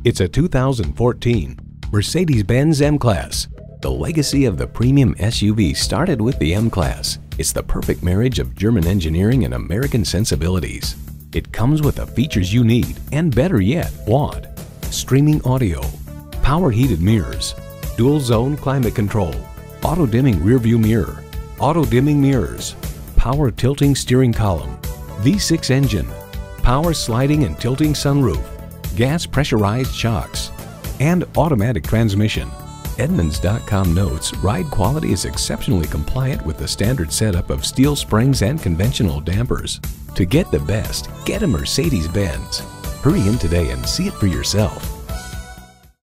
It's a 2014 Mercedes-Benz M-Class. The legacy of the premium SUV started with the M-Class. It's the perfect marriage of German engineering and American sensibilities. It comes with the features you need, and better yet, want. Streaming audio, power heated mirrors, dual zone climate control, auto dimming rear view mirror, auto dimming mirrors, power tilting steering column, V6 engine, power sliding and tilting sunroof, gas pressurized shocks, and automatic transmission. Edmunds.com notes ride quality is exceptionally compliant with the standard setup of steel springs and conventional dampers. To get the best, get a Mercedes-Benz. Hurry in today and see it for yourself.